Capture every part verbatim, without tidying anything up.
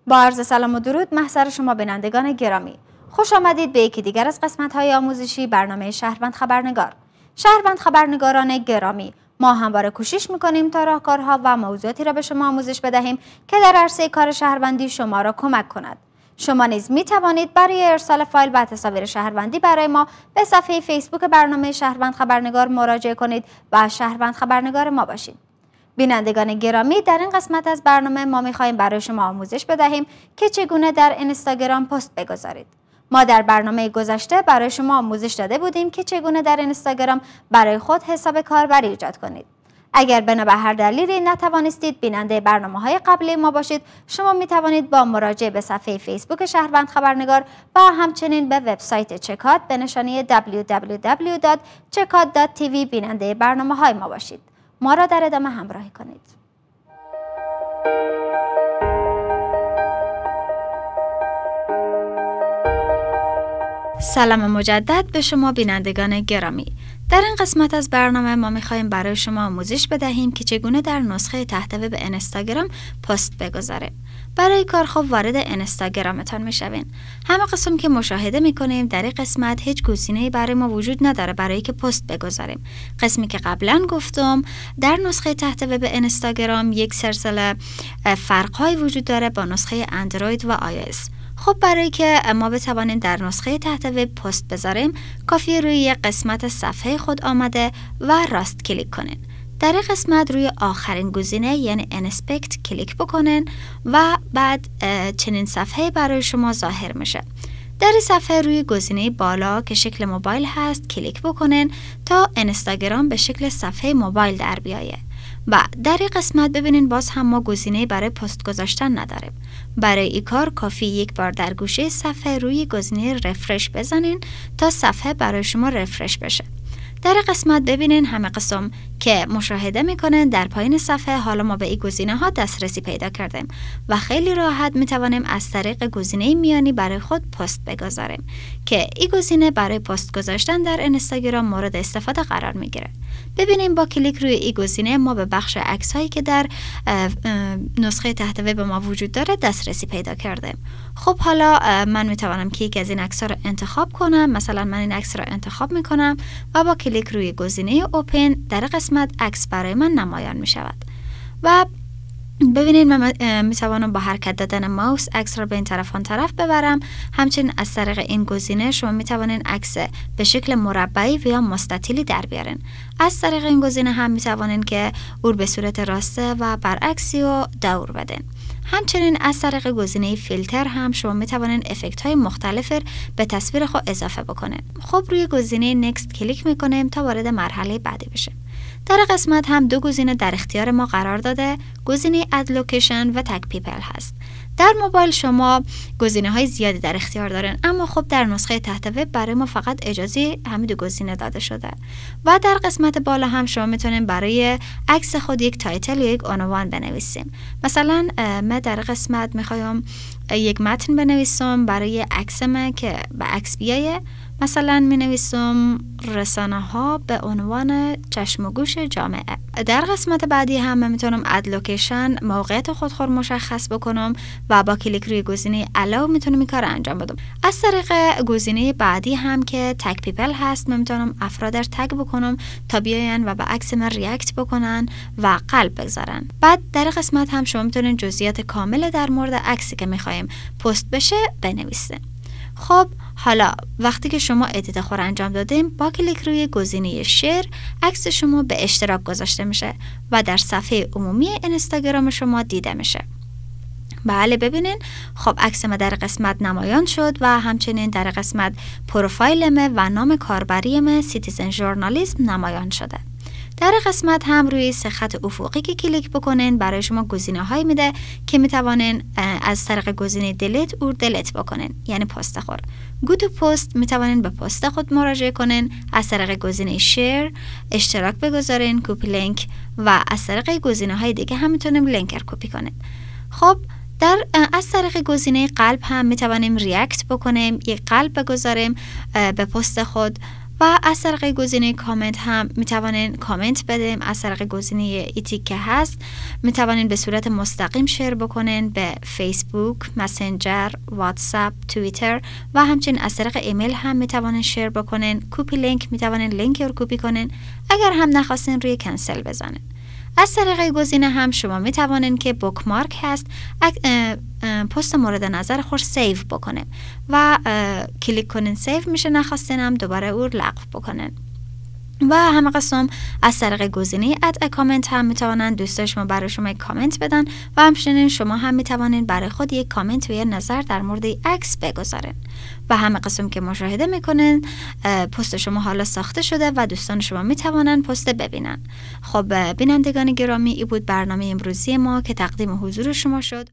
با عرض سلام و درود محضر شما بینندگان گرامی، خوش آمدید به یکی دیگر از قسمت‌های آموزشی برنامه شهروند خبرنگار. شهروند خبرنگاران گرامی، ما همواره کوشش می‌کنیم تا راهکارها و موضوعاتی را به شما آموزش بدهیم که در عرصه کار شهروندی شما را کمک کند. شما نیز می توانید برای ارسال فایل و تصاویر شهروندی برای ما به صفحه فیسبوک برنامه شهروند خبرنگار مراجعه کنید و شهروند خبرنگار ما باشید. بینندگان گرامی، در این قسمت از برنامه ما می‌خواهیم برای شما آموزش بدهیم که چگونه در اینستاگرام پست بگذارید. ما در برنامه گذشته برای شما آموزش داده بودیم که چگونه در اینستاگرام برای خود حساب کاربری ایجاد کنید. اگر بنا به هر دلیلی نتوانستید بیننده برنامه‌های قبلی ما باشید، شما می توانید با مراجعه به صفحه فیسبوک شهروند خبرنگار و همچنین به وبسایت چکات به نشانی دبلیو دبلیو دبلیو دات چکات دات تی وی بیننده برنامه‌های ما باشید. ما را در ادامه همراهی کنید. سلام مجدد به شما بینندگان گرامی. در این قسمت از برنامه ما می‌خوایم برای شما آموزش بدهیم که چگونه در نسخه تحت وب اینستاگرام پست بگذاریم. برای کار خب وارد اینستاگرامتان میشوین. همه قسم که مشاهده میکنیم در این قسمت هیچ گزینه‌ای برای ما وجود نداره برای که پست بگذاریم. قسمی که قبلا گفتم در نسخه تحت وب اینستاگرام یک سلسله فرق‌های وجود داره با نسخه اندروید و آی او اس. خب برای که ما بتوانیم در نسخه تحت وب پست بذاریم، کافیه روی یک قسمت صفحه خود آمده و راست کلیک کنین. در این قسمت روی آخرین گزینه یعنی انسپکت کلیک بکنین و بعد چنین صفحه برای شما ظاهر میشه. در این صفحه روی گزینه بالا که شکل موبایل هست کلیک بکنین تا اینستاگرام به شکل صفحه موبایل در بیایه. و در این قسمت ببینین باز هم ما گزینه برای پست گذاشتن نداریم. برای این کار کافی یک بار در گوشه صفحه روی گزینه رفرش بزنین تا صفحه برای شما رفرش بشه. در این قسمت ببینین همه قسم که مشاهده میکنن در پایین صفحه حالا ما به این گزینه ها دسترسی پیدا کردیم و خیلی راحت میتوانیم از طریق گزینه میانی برای خود پست بگذاریم که این گزینه برای پست گذاشتن در اینستاگرام مورد استفاده قرار میگیره. ببینیم با کلیک روی این گزینه ما به بخش عکس هایی که در نسخه تحت وب ما وجود داره دسترسی پیدا کردیم. خب حالا من میتوانم که یکی از این عکس ها رو انتخاب کنم. مثلا من این عکس رو انتخاب میکنم و با کلیک روی گزینه اوپن در قسمت عکس برای من نمایان می شود و ببینید من می توانم با حرکت دادن ماوس عکس را به این طرف آن طرف ببرم. همچنین از طریق این گزینه شما می توانید عکس به شکل مربعی و یا مستطیلی در بیارین. از طریق این گزینه هم می توانید که او به صورت راسته و برعکسی و دور بدین. همچنین از طریق گزینه فیلتر هم شما می توانید افکت های مختلف به تصویر خود اضافه بکنید. خب روی گزینه نکست کلیک می کنیم تا وارد مرحله بعدی بشه. در قسمت هم دو گزینه در اختیار ما قرار داده، گزینه اد لوکیشن و تگ پیپل هست. در موبایل شما گزینه های زیادی در اختیار دارن، اما خب در نسخه تحت وب برای ما فقط اجازه همین دو گزینه داده شده. و در قسمت بالا هم شما میتونید برای عکس خود یک تایتل یا یک عنوان بنویسیم. مثلا من در قسمت میخوایم یک متن بنویسم برای عکس من که به عکس بیایه. مثلا می نویسم رسانه ها به عنوان چشم و گوش جامعه. در قسمت بعدی هم من میتونم اد لوکیشن موقعیت خودخور مشخص بکنم و با کلیک روی گزینه الاو میتونم این کار انجام بدم. از طریق گزینه بعدی هم که تگ پیپل هست من میتونم افراد رو تگ بکنم تا بیاین و به عکس من ریاکت بکنن و قلب بگذارن. بعد در قسمت هم شما میتونین جزئیات کامل در مورد عکسی که میخوایم پست بشه بنویسید. خب حالا وقتی که شما ادیت خور انجام دادیم با کلیک روی گزینه شیر عکس شما به اشتراک گذاشته میشه و در صفحه عمومی اینستاگرام شما دیده میشه. بله ببینین خب عکس ما در قسمت نمایان شد و همچنین در قسمت پروفایل ما و نام کاربری ما سیتیزن ژورنالیسم نمایان شده. در قسمت هم روی سه خط افقی که کلیک بکنین برای شما گزینه های میده که میتوانین از طریق گزینه دلیت اور دلیت بکنین، یعنی پست خود. گو تو پست میتوانین به پست خود مراجعه کنین. از طریق گزینه شیر اشتراک بگذارین، کپی لینک و از طریق گزینه های دیگه هم میتونیم لینکر کپی کنین. خب در از طریق گزینه قلب هم میتوانیم ریاکت بکنیم، یک قلب بگذاریم به پست خود و از طریق گزینه کامنت هم میتوانین کامنت بدیم. از طریق گزینه ایتیک که هست میتوانین به صورت مستقیم شیر بکنین به فیسبوک، مسنجر، واتساپ، توییتر و همچنین از طریق ایمیل هم میتوانین شیر بکنین. کپی لینک میتوانین لینک رو کپی کنین. اگر هم نخواستین روی کنسل بزنین. از طریق گزینه هم شما می توانین که بوکمارک هست پست مورد نظر خود سیو بکنه و کلیک کنین سیو میشه، نخواستین هم دوباره او لغو بکنین. و همه قسم از طریق گزینه اد کامنت هم میتوانند دوستان شما برای شما یک کامنت بدن و همچنین شما هم میتوانین برای خود یک کامنت و یک نظر در مورد عکس بگذارین. و همه قسم که مشاهده میکنین پست شما حالا ساخته شده و دوستان شما میتوانند پست ببینن. خب بینندگان گرامی، این بود برنامه امروزی ما که تقدیم حضور شما شد.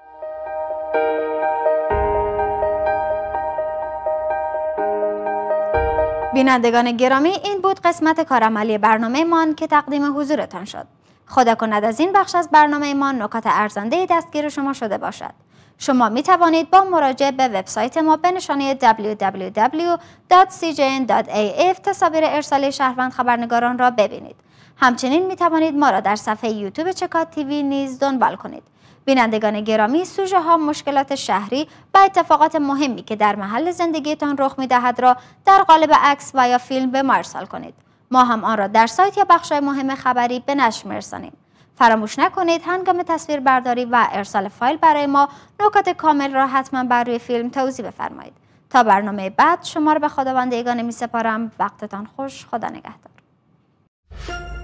بینندگان گرامی، این بود قسمت کارعملی برنامه مان که تقدیم حضورتان شد. خدا کند از این بخش از برنامه ما نکات ارزنده دستگیر شما شده باشد. شما می توانید با مراجعه به وبسایت ما به نشانی دبلیو دبلیو دبلیو دات سی جی ان دات ای اف تصاویر ارسالی شهروند خبرنگاران را ببینید. همچنین می توانید ما را در صفحه یوتیوب چکات تیوی نیز دنبال کنید. بینندگان گرامی، سوژه ها، مشکلات شهری و اتفاقات مهمی که در محل زندگیتان رخ می دهد را در قالب عکس و یا فیلم به ما ارسال کنید. ما هم آن را در سایت یا بخش‌های مهم خبری به نشر می‌رسانیم. فراموش نکنید هنگام تصویر برداری و ارسال فایل برای ما نکات کامل را حتما بر روی فیلم توضیح بفرمایید. تا برنامه بعد شما را به خداوند یگانه می‌سپارم. وقتتان خوش. خدا نگهدار.